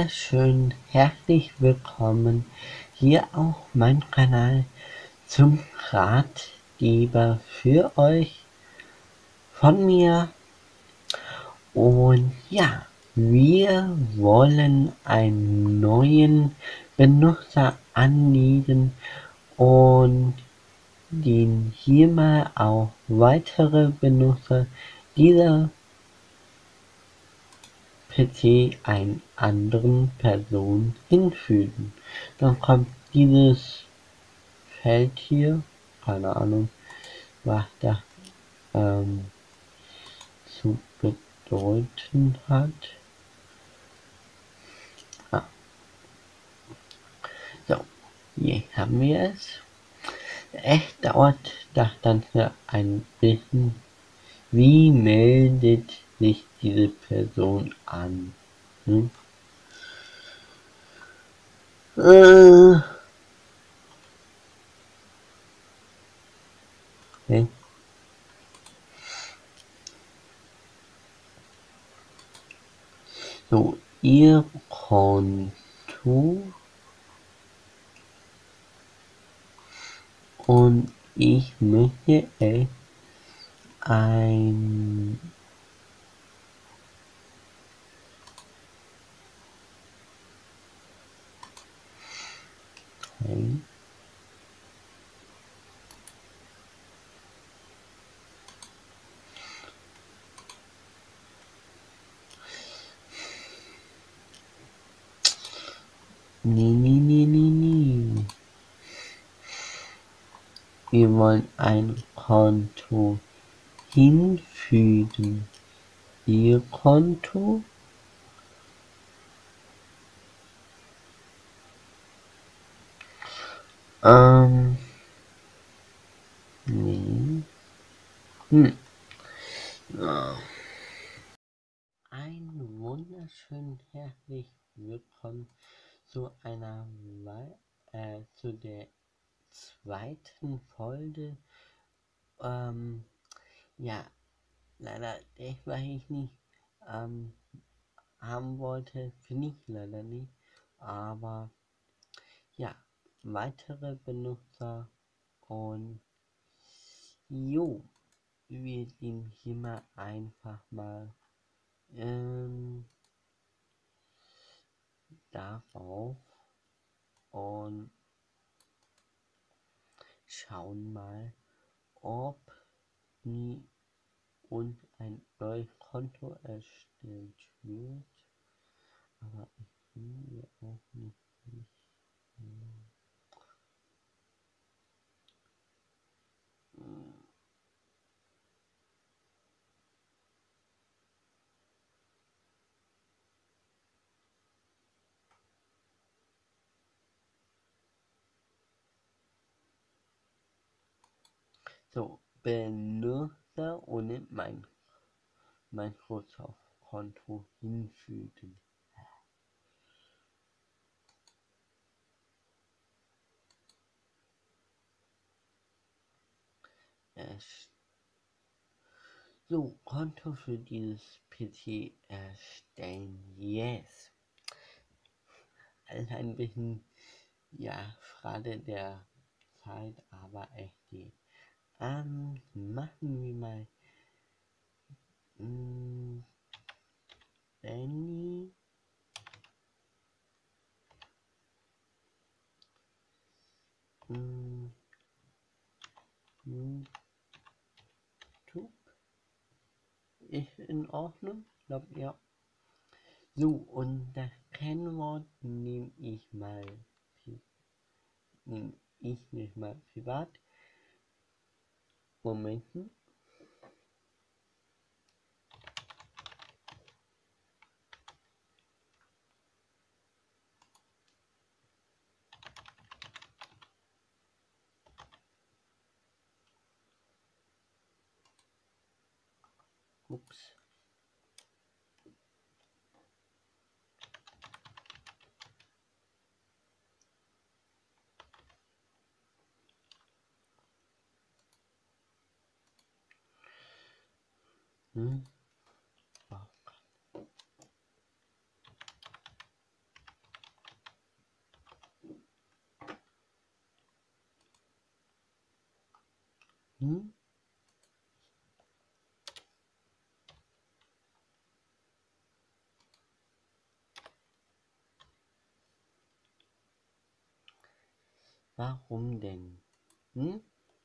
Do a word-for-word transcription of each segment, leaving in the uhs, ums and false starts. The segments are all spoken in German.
wunderschön herzlich willkommen hier auf meinem Kanal zum Ratgeber für euch von mir. Und ja, wir wollen einen neuen Benutzer anlegen und den hier mal auch weitere Benutzer dieser P C einer anderen Person hinfügen. Dann kommt dieses Feld hier, keine Ahnung, was das ähm, zu bedeuten hat. Ah. So, hier haben wir es. Echt dauert das Ganze ein bisschen. Wie meldet sich diese Person an? Hm? Äh, okay. So, ihr Konto und ich möchte es ein okay. Nee, nee, nee, nee, nee. Wir wollen ein Konto hinfügen. Ihr Konto. Ähm. Nee. Hm. Ja. Ein wunderschön herzlich willkommen zu einer äh, zu der zweiten Folge. Ähm, ja, leider, das, was ich nicht ähm, haben wollte, finde ich leider nicht. Aber ja, weitere Benutzer und jo, wir gehen hier mal einfach mal ähm, darauf und schauen mal, ob nie und ein neues Konto erstellt wird. Aber ich finde auch nicht. nicht hm. So, Benutzer ohne mein Microsoft-Konto hinfügen. Erst so, Konto für dieses P C erstellen. Yes. Also ein bisschen, ja, Frage der Zeit, aber echt geht. Ähm, machen wir mal mh, Benny mh, YouTube ist in Ordnung, glaube ja. So, und das Kennwort nehme ich mal, nehme ich nicht mal privat. Momenten. Ups. Hm. Hm? Warum denn? Hm?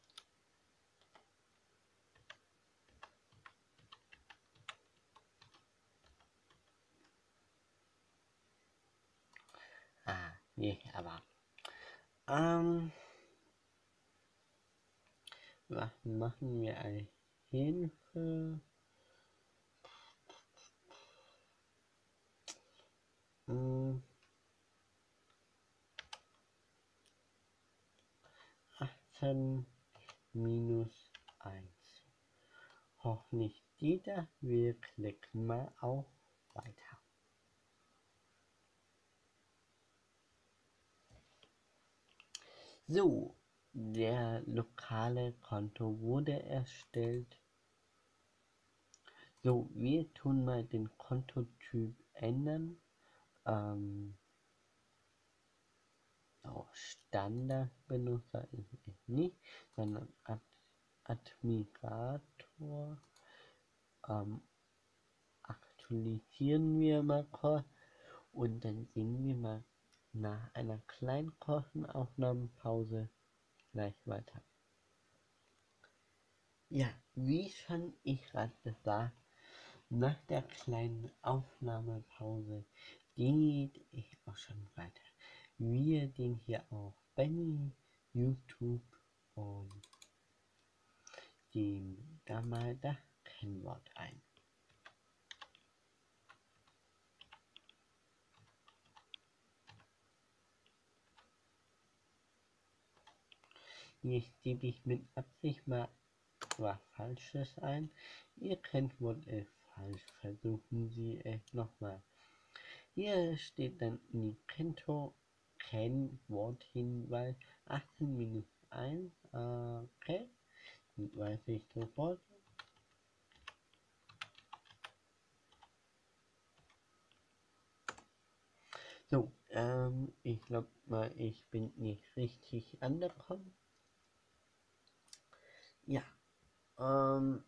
Ah, nee, aber. Ähm, was machen wir eine Hilfe? Hm, achtzehn minus eins. Hoffentlich jeder. Wir klicken mal auf Weiter. So, der lokale Konto wurde erstellt. So, wir tun mal den Kontotyp ändern. Ähm, oh, Standardbenutzer ist es nicht, sondern Ad Administrator. Ähm, aktualisieren wir mal kurz und dann sehen wir mal nach einer kleinen Kostenaufnahmepause gleich weiter. Ja, wie schon ich gerade gesagt, nach der kleinen Aufnahmepause geht ich auch schon weiter. Wir gehen hier auf Benny, YouTube und geben da mal das Kennwort ein. Jetzt gebe ich mit Absicht mal was Falsches ein. Ihr Kennwort ist falsch, versuchen Sie es nochmal. Hier steht dann Nintendo Kennworthinweis achtzehn minus eins. Okay, weiß ich sofort. So, ähm, ich glaube mal, ich bin nicht richtig angekommen. Ja, ähm,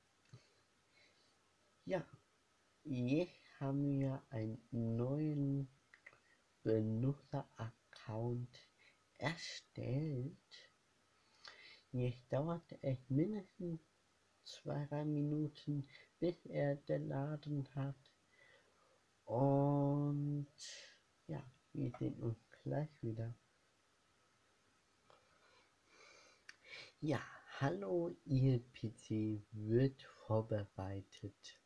ja, jetzt haben wir einen neuen Benutzer-Account erstellt. Jetzt dauert es mindestens zwei, drei Minuten, bis er geladen hat. Und ja, wir sehen uns gleich wieder. Ja, hallo, Ihr P C wird vorbereitet.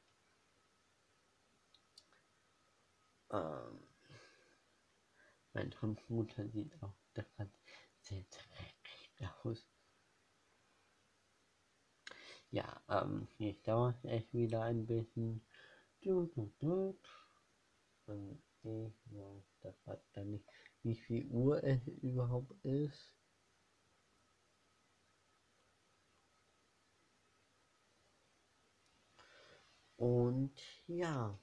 Ähm, mein Computer sieht auch gerade sehr dreckig aus. Ja, ähm, jetzt dauert es wieder ein bisschen. Du, du, du. Und ich weiß das hat dann nicht, wie viel Uhr es überhaupt ist. Und ja,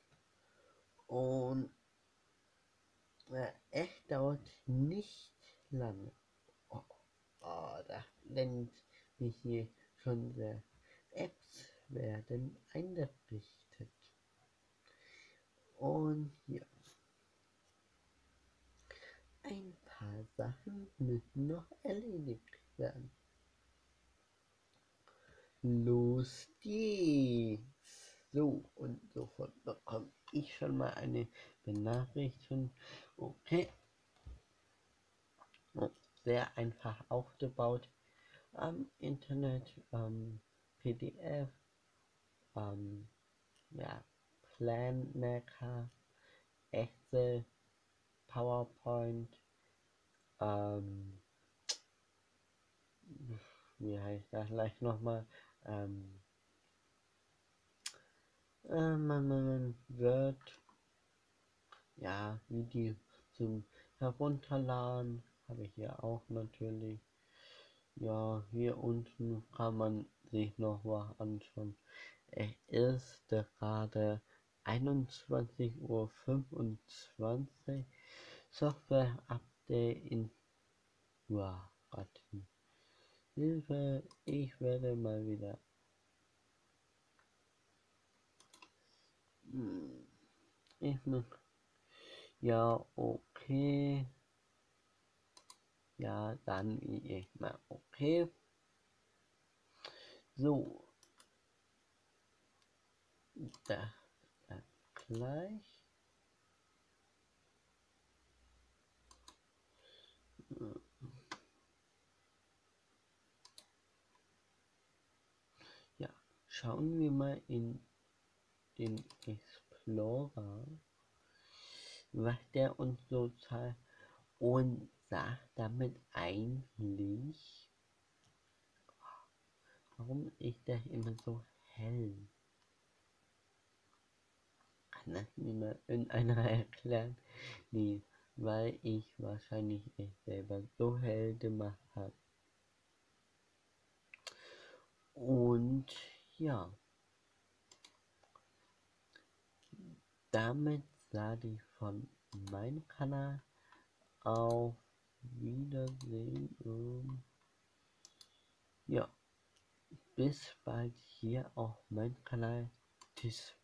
und äh, es dauert nicht lange. Oh, oh, da blendet mich hier schon sehr. Apps werden eingerichtet. Und ja, ein paar Sachen müssen noch erledigt werden. Los geht's! So, und sofort bekomme ich schon mal eine Benachrichtigung. Okay, oh, sehr einfach aufgebaut. Am Internet, ähm, P D F, ähm, ja, Planmaker, Excel, PowerPoint, ähm, wie heißt das gleich nochmal, ähm, äh, man, man, Word, ja, Video zum Herunterladen habe ich hier auch natürlich. Ja, hier unten kann man sich noch was anschauen. Es ist gerade einundzwanzig Uhr fünfundzwanzig. Software Update in, ja, warten. Hilfe, ich werde mal wieder. Hm, Ich muss. Ja, okay. Ja, dann wie ich mal. Okay. So. Da. Da gleich. Ja, schauen wir mal in den Explorer, was der uns so zeigt und sagt damit eigentlich, warum ist das immer so hell? Kann das mir mal irgendeiner erklären? Nee, weil ich wahrscheinlich es selber so hell gemacht habe. Und ja, damit sage ich von meinem Kanal auf Wiedersehen. Und ja, bis bald hier auf meinem Kanal. Tschüss.